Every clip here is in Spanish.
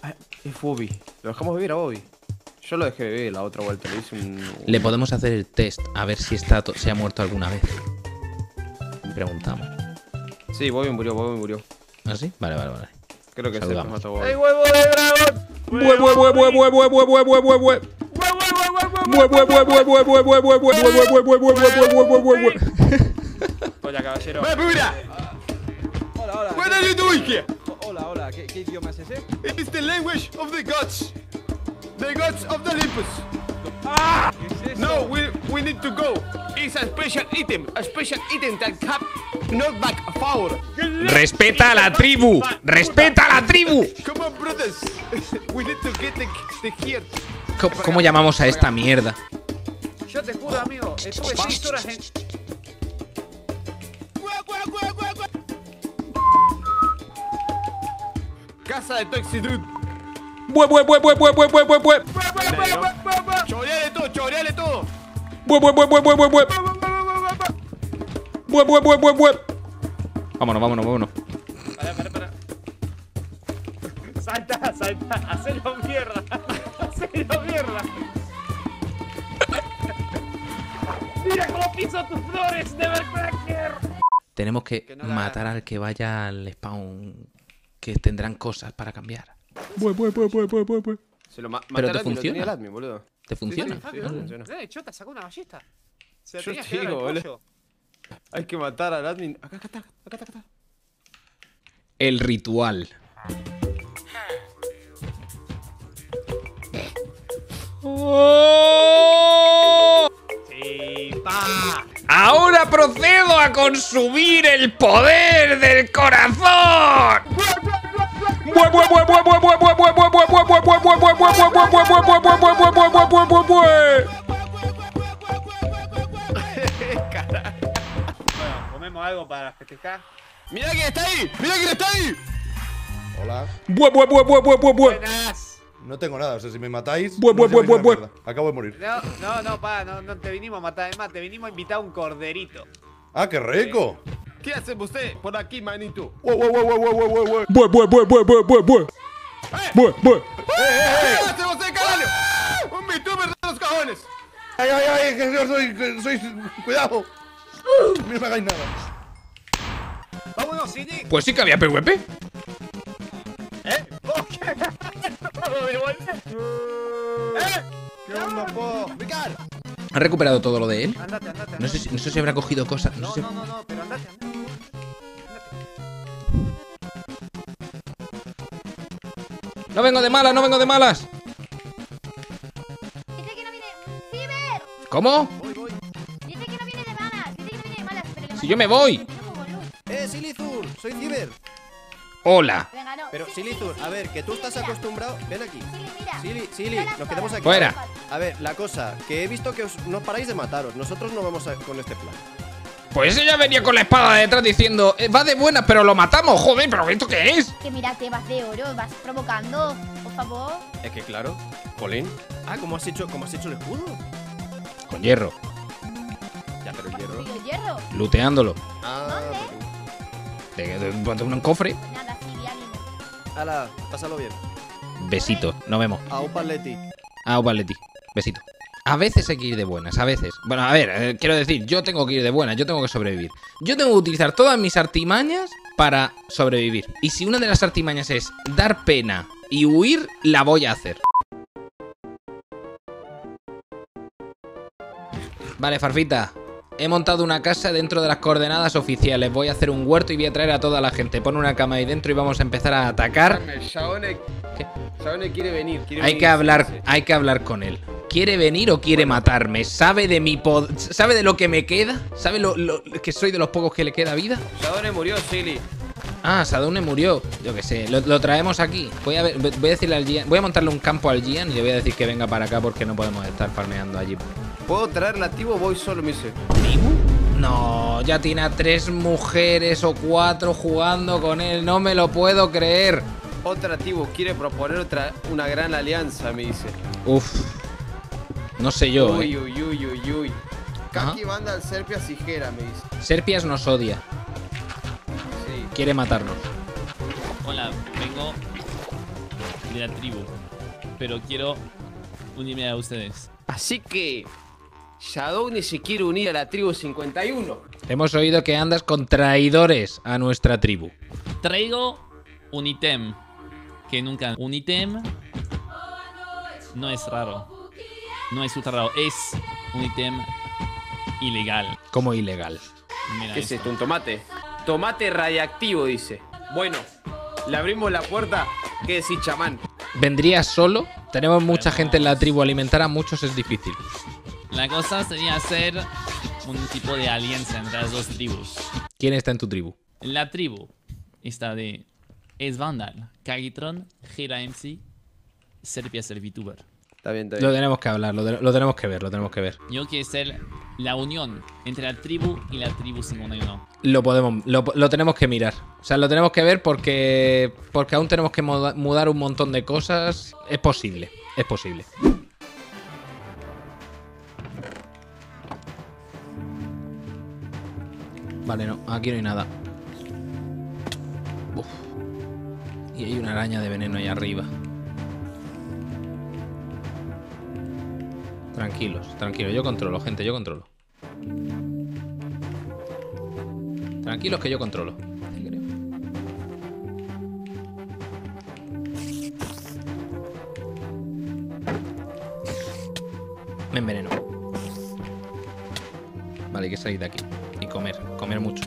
Es Bobby. Lo dejamos vivir a Bobby. Yo lo dejé vivir la otra vuelta. Le hice Le podemos hacer el test a ver si se ha muerto alguna vez. Preguntamos. Sí, Bobby murió. ¿Ah, sí? Vale. Creo que se Saludamos. mató a Bobby. ¡Ey, huevo de dragón! Hola, caballero. ¡Mira! Hola, hola. What are you doing here? Hola. ¿Qué idioma es ese? It's the language of the gods. The gods of the Olympus. ¿Qué es eso? No, we need to go. It's a special item that have not back power. ¡Respeta a la tribu! ¡Respeta a la tribu! Come on, brothers. We need to get the here. ¿Cómo llamamos a esta mierda? Yo te juro, amigo, estuve 6 horas en... Casa de Toxi Dude. Choreale todo. Vámonos. Para. Salta. Hacelo mierda. Mira cómo piso tus flores, Nevercracker. Tenemos que no la- matar al que vaya al spawn, que tendrán cosas para cambiar. Se lo maté Pero al te admin, lo tenía funciona. el admin, boludo. ¿Te funciona? Sí, funciona. Chota, sacó una ballesta. Se Yo tenía te que dar al digo, boludo. pollo. Hay que matar al admin. Acá está. El ritual. Sí, pa. Ahora procedo a consumir el poder del corazón. Bueno, comemos algo para festejar. ¡Mira quién está ahí! Hola. Buenas. No tengo nada, o sea, si me matáis. Bue, bue, no os lleváis bue, una bue. mierda. Acabo de morir. No te vinimos a matar, además, te vinimos a invitar a un corderito. ¡Ah, qué rico! ¿Qué hace usted por aquí, manito? ¡Wow! ¿Qué hace usted, carajo? ¡Un VTuber de los cojones! ¡Ay! ¡Que yo soy! ¡Cuidado! No me hagáis nada. Vámonos, Cini. Pues sí que había PvP. ¿Qué onda, po? ¡Vicar! ¿Ha recuperado todo lo de él? Andate. No sé si habrá cogido cosas. No sé si- No, pero andate. No vengo de malas. Dice que no viene. ¡Ciber! ¿Cómo? Dice que no viene de malas. Pero le Si yo me voy. matamos con luz. Silizur, soy Ciber. Hola. Venga, no. Pero Sí, Silizur, sí, a ver, que tú estás mira. acostumbrado. Ven aquí. Mira. Sili, nos quedamos aquí. Fuera. A ver, la cosa, que he visto que no paráis de mataros. Nosotros no vamos con este plan. Pues ella venía con la espada detrás diciendo, va de buena, pero lo matamos. Joder, pero ¿esto qué es? Que mira, te vas de oro, vas provocando. Por favor. Es que claro, Jolín. Ah, ¿cómo has hecho el escudo? Con hierro, Ya, pero el hierro. Soy el hierro. looteándolo. Ah, De un cofre. Nada, sí, ánimo. ala, pásalo bien. Besito. Nos vemos. A un paletti. Valetti. Besito. A veces hay que ir de buenas, a veces. Bueno, a ver, quiero decir, yo tengo que ir de buenas, yo tengo que sobrevivir. Yo tengo que utilizar todas mis artimañas para sobrevivir. Y si una de las artimañas es dar pena y huir, la voy a hacer. Vale, Farfita. He montado una casa dentro de las coordenadas oficiales. Voy a hacer un huerto y voy a traer a toda la gente. Pon una cama ahí dentro y vamos a empezar a atacar. Shaone quiere venir. Hay que hablar con él. ¿Quiere venir o quiere matarme? ¿Sabe de mi ¿Sabe de lo que me queda? ¿Sabe que soy de los pocos que le queda vida? Shaone murió, Silly. Ah, Sadune murió. Yo qué sé, lo traemos aquí. Voy a decirle al Gian. Voy a montarle un campo al Gian y le voy a decir que venga para acá porque no podemos estar farmeando allí. ¿Puedo traerla activo o voy solo, me dice? No, ya tiene a 3 mujeres o 4 jugando con él. No me lo puedo creer. Otra activo quiere proponer una gran alianza, me dice. Uf. No sé yo, Uy. Ajá. Kaki banda al Serpia Sigera, me dice. Serpias nos odia. Sí. Quiere matarnos. Hola, vengo. de la tribu. Pero quiero unirme a ustedes. Así que Shadowne se quiere unir a la tribu 51. Hemos oído que andas con traidores a nuestra tribu. Traigo un ítem que nunca... Un ítem no es raro. No es ultra raro. Es un ítem ilegal. Como ilegal. Mira ¿Qué es esto. esto? ¿Un tomate? Tomate radiactivo, dice. Bueno, le abrimos la puerta. ¿Qué decís, chamán? ¿Vendrías solo? Tenemos mucha gente en la tribu. Alimentar a muchos es difícil. La cosa sería hacer un tipo de alianza entre las dos tribus. ¿Quién está en tu tribu? La tribu está de Esvandal, Kagitron, Gira MC, Serpia Servituber. Está bien, está Lo bien. tenemos que hablar, lo tenemos que ver, lo tenemos que ver. Yo quiero ser la unión entre la tribu y la tribu 51. Lo tenemos que mirar. O sea, lo tenemos que ver porque aún tenemos que mudar un montón de cosas. Es posible, es posible. Vale, no, aquí no hay nada. Uf. Y hay una araña de veneno ahí arriba. Tranquilos, tranquilos, yo controlo, gente, yo controlo. Tranquilos que yo controlo. Sí, creo. Me enveneno. Vale, hay que salir de aquí. Y comer mucho.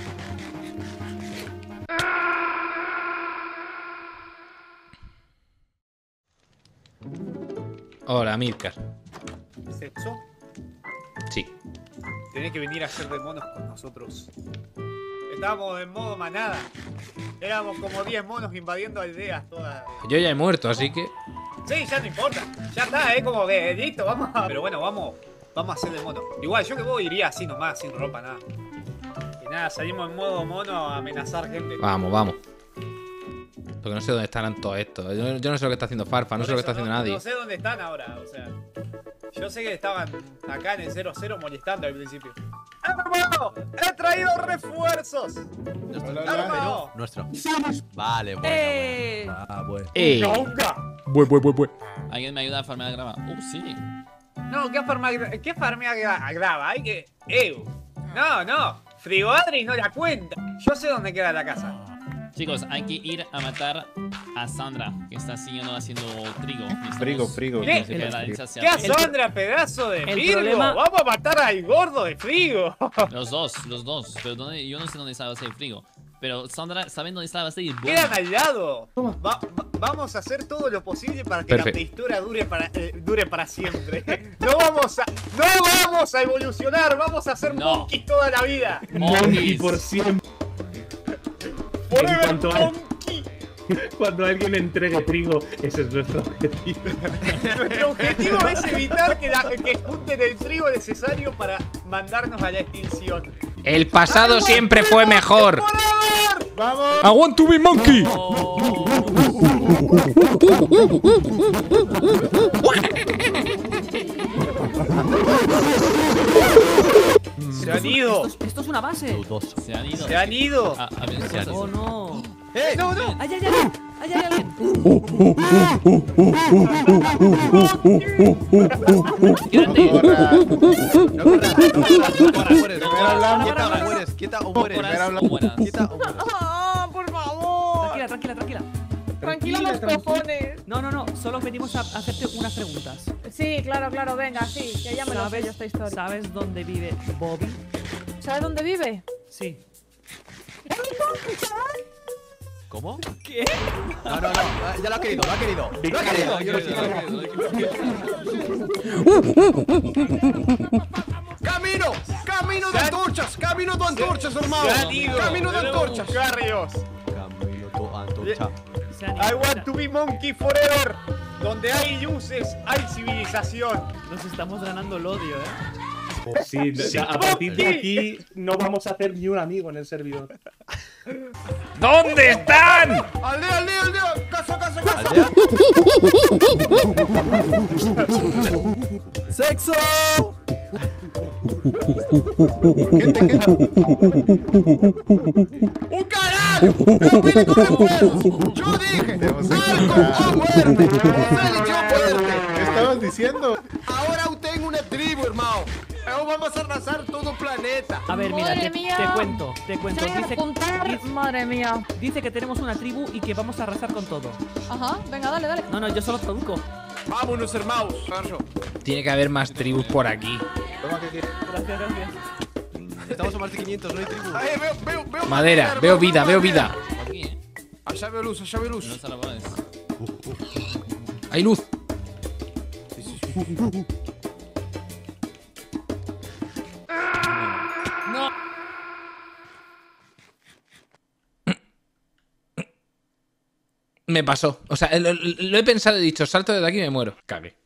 Hola, Midgar. ¿Sexo? Sí. Tenés que venir a hacer de monos con nosotros. Estábamos en modo manada. Éramos como 10 monos invadiendo aldeas todas. Yo ya he muerto, así que... Sí, ya no importa. Ya está, como que listo, vamos a... Pero bueno, vamos a hacer de mono. Igual, yo que vos iría así nomás, sin ropa, nada. Y nada, salimos en modo mono a amenazar gente. Vamos. Lo que no sé dónde estarán todos estos. Yo no sé lo que está haciendo Farfa, no sé lo que está haciendo nadie. No sé dónde están ahora, o sea... Yo sé que estaban acá en el 0-0 molestando al principio. ¡Hermano! ¡He traído refuerzos! ¡Hermano! Nuestro. Vale, bueno. Ah, bueno. ¡Nunca! Bue. ¿Alguien me ayuda a farmear grava? Sí. No, ¿qué farmea grava? Hay que... No. Frigoadri no la cuenta. Yo sé dónde queda la casa. Chicos, hay que ir a matar a Sandra, que está siguiendo haciendo trigo. Frigo. ¿Qué? ¿Qué a Sandra, pedazo de Virgo? problema- Vamos a matar al gordo de Frigo. Los dos. Pero yo no sé dónde está la base de frigo. Pero Sandra, ¿saben dónde está la base de boom? Quedan al lado. Vamos a hacer todo lo posible para que Perfecto. la prehistoria dure para siempre. No vamos a evolucionar, vamos a ser No. monkeys toda la vida. Monkeys. por siempre. Forever cuanto a- monkey. Cuando alguien entregue trigo, ese es nuestro objetivo. Nuestro objetivo es evitar que junten el trigo necesario para mandarnos a la extinción. El pasado siempre fue mejor. ¡Forever! ¡Vamos! I want to be monkey. Se han ido. Esto es una base. Se han ido. Se han ido. A ver, cosas. Oh, no. No. ¡Ay! ¡Ay, alguien! Quédate. No corras. Quieta o mueres. Corras o mueras. Quieta o mueres. ¡Ah, por favor! Tranquila. Tranquila los cojones. No. Solo venimos a hacerte unas preguntas. Sí, claro, venga, sí, que ya me lo sé yo esta historia. ¿Sabes dónde vive Bobby? ¿Sabes dónde vive? Sí. ¿Cómo? ¿Qué? No. Ya lo ha querido. Yo lo sé. ¡Camino de antorchas! ¡Camino de antorchas, hermano! Se han ido. ¡Camino de Debemos antorchas! buscarlos. Camino to antorcha. Se han I ido. want to be monkey forever. Donde hay luces, hay civilización. Nos estamos ganando el odio, Sí, a partir de aquí no vamos a hacer ni un amigo en el servidor. ¿Dónde están? ¡Aldea! ¡Caso! ¿Aldea? ¡Sexo! ¡Un carajo! ¡No viene con refuerzos! ¡Yo dije! ¡Algo muerte! ¡Yo muerte! ¿Qué estabas diciendo? Ahora usted en una tribu, hermano. Ahora vamos a arrasar todo el planeta. A ver, mira, Madre te mía. cuento. Se van a Dice, juntar. Madre mía. dice que tenemos una tribu y que vamos a arrasar con todo. Ajá, venga, dale, dale. No, yo solo traduzco. Vámonos, hermanos. Tiene que haber más tribus por aquí. Gracias, gracias. Estamos a más de 500, no hay tribu. Veo Madera, veo vida, veo vida. Aquí, ¿eh? Allá veo luz, allá veo No luz. está la base. Hay luz. No. Me pasó. O sea, lo he pensado y he dicho, salto desde aquí y me muero. Cagué.